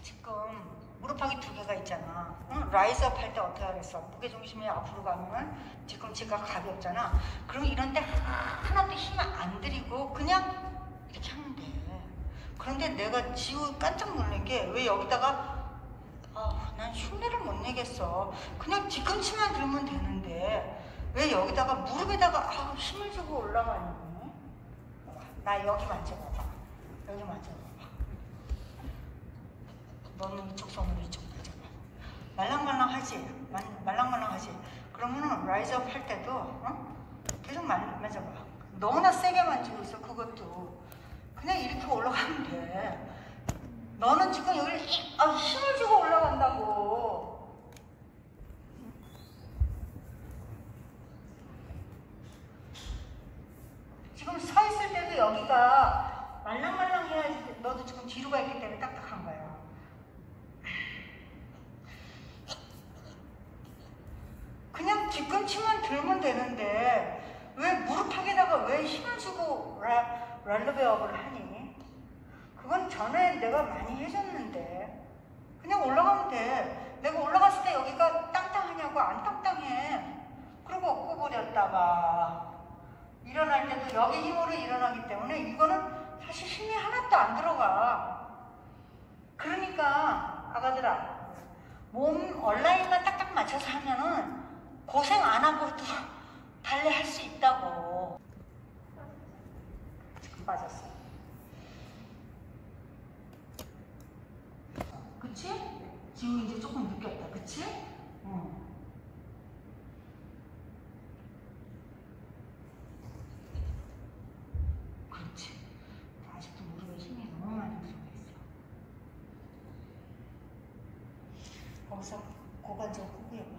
지금 무릎팍이 두 개가 있잖아. 응? 라이즈업 할 때 어떻게 하겠어? 무게중심이 앞으로 가면 뒤꿈치가 가볍잖아. 그럼 이런 때 하나도 힘 안 들이고 그냥 이렇게 하면 돼. 그런데 내가 지우 깜짝 놀란 게 왜 여기다가 난 흉내를 못 내겠어. 그냥 뒤꿈치만 들면 되는데 왜 여기다가 무릎에다가 힘을 주고 올라가니? 나 여기 만져봐봐. 여기 만져봐봐. 너는 이쪽 손으로 이쪽 만져봐. 말랑말랑하지? 말랑말랑하지? 그러면은 라이즈업 할 때도 계속 만져봐. 너무나 세게 만지고 있어. 그것도 그냥 이렇게 올라가면 돼. 너는 지금 여기 힘을 주고 올라간다고. 지금 서 있을 때도 여기가 말랑말랑해야지. 너도 지금 뒤로 가 있기 때문에 딱딱한 거야. 그냥 뒤꿈치만 들면 되는데 왜 무릎팍에다가 왜 힘을 주고 랄로베업을 하니? 그건 전에 내가 많이 해줬는데 그냥 올라가면 돼. 내가 올라갔을 때 여기가 땅땅하냐고. 안 땅땅해. 그리고 엎어버렸다가 일어날 때도 여기 힘으로 일어나기 때문에 이거는 사실 힘이 하나도 안 들어가. 그러니까 아가들아, 몸 온라인만 딱딱 맞춰서 하면은 고생 안 하고도 달래할 수 있다고. 지금 빠졌어. 그치? 지금 이제 조금 느꼈다. 그치? 그렇지. 아직도 무릎에 힘이 너무 많이 들어가 있어. 거기서 고관절 구부려봐.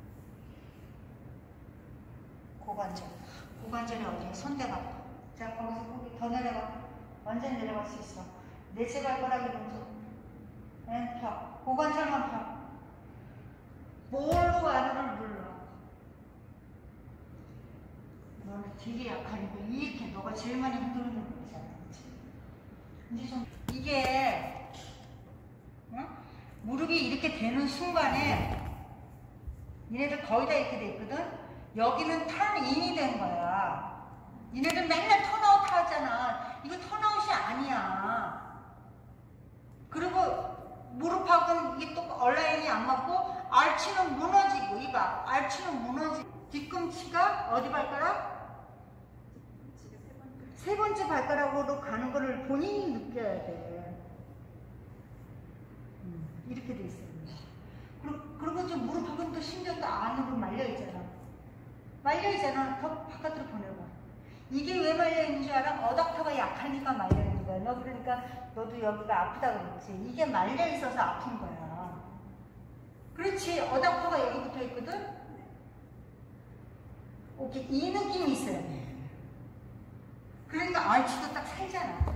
고관절이 어디에? 손대봐. 자, 거기서 고기 더 내려가. 완전히 내려갈 수 있어. 내체 발가락이 좀 펴. 고관절만 펴. 뭘로 아래를 눌러. 너는 되게 약하니까 이렇게 너가 제일 많이 흔들리는 거잖아. 그치? 이제 좀 이게 무릎이 이렇게 되는 순간에 얘네들 거의 다 이렇게 돼 있거든. 여기는 턴인이 된 거야. 얘네들 맨날 턴아웃 하잖아. 이거 턴아웃이 아니야. 그리고 무릎하고는 이게 또 얼라인이 안 맞고 알치는 무너지고. 이봐, 알치는 무너지고. 뒤꿈치가 어디 발가락? 세 번째 발가락으로 가는 거를 본인이 느껴야 돼. 이렇게 돼 있어요. 그리고 좀 무릎하고는 또 심지어 또 안으로 말려있잖아. 말려있잖아. 더 바깥으로 보내봐. 이게 왜 말려있는 줄 알아? 어닥터가 약하니까 말려있는 거야. 너 그러니까 너도 여기가 아프다 그랬지. 이게 말려있어서 아픈 거야. 그렇지. 어닥터가 여기 붙어 있거든? 오케이. 이 느낌이 있어야 돼. 그러니까 알치도 딱 살잖아.